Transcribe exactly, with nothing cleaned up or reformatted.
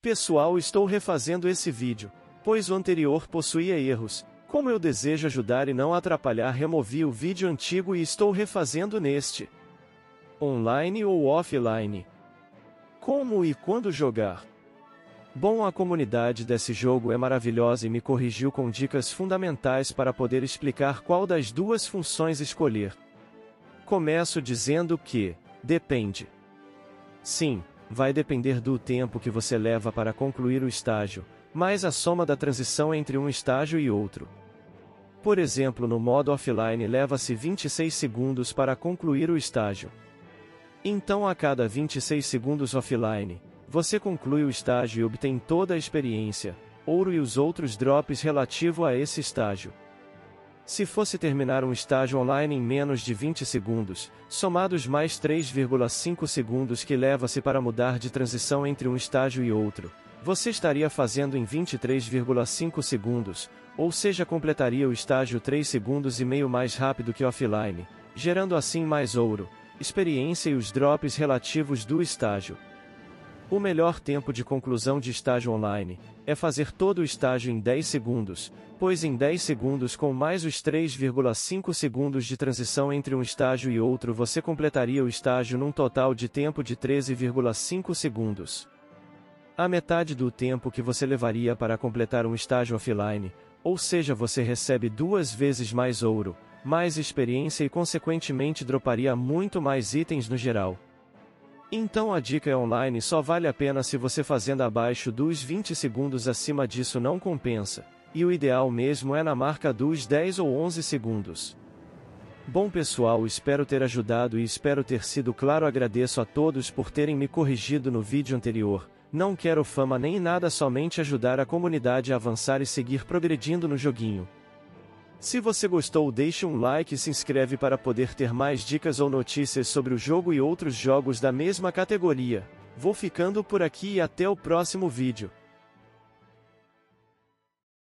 Pessoal, estou refazendo esse vídeo, pois o anterior possuía erros. Como eu desejo ajudar e não atrapalhar, removi o vídeo antigo e estou refazendo neste. Online ou offline? Como e quando jogar? Bom, a comunidade desse jogo é maravilhosa e me corrigiu com dicas fundamentais para poder explicar qual das duas funções escolher. Começo dizendo que depende. Sim, vai depender do tempo que você leva para concluir o estágio, mais a soma da transição entre um estágio e outro. Por exemplo, no modo offline leva-se vinte e seis segundos para concluir o estágio. Então, a cada vinte e seis segundos offline, você conclui o estágio e obtém toda a experiência, ouro e os outros drops relativo a esse estágio. Se fosse terminar um estágio online em menos de vinte segundos, somados mais três vírgula cinco segundos que leva-se para mudar de transição entre um estágio e outro, você estaria fazendo em vinte e três vírgula cinco segundos, ou seja, completaria o estágio três segundos e meio mais rápido que offline, gerando assim mais ouro, experiência e os drops relativos do estágio. O melhor tempo de conclusão de estágio online é fazer todo o estágio em dez segundos, pois em dez segundos com mais os três vírgula cinco segundos de transição entre um estágio e outro você completaria o estágio num total de tempo de treze vírgula cinco segundos. A metade do tempo que você levaria para completar um estágio offline, ou seja, você recebe duas vezes mais ouro, mais experiência e consequentemente droparia muito mais itens no geral. Então a dica é online, só vale a pena se você fazendo abaixo dos vinte segundos, acima disso não compensa, e o ideal mesmo é na marca dos dez ou onze segundos. Bom pessoal, espero ter ajudado e espero ter sido claro. Agradeço a todos por terem me corrigido no vídeo anterior, não quero fama nem nada, somente ajudar a comunidade a avançar e seguir progredindo no joguinho. Se você gostou, deixe um like e se inscreve para poder ter mais dicas ou notícias sobre o jogo e outros jogos da mesma categoria. Vou ficando por aqui e até o próximo vídeo.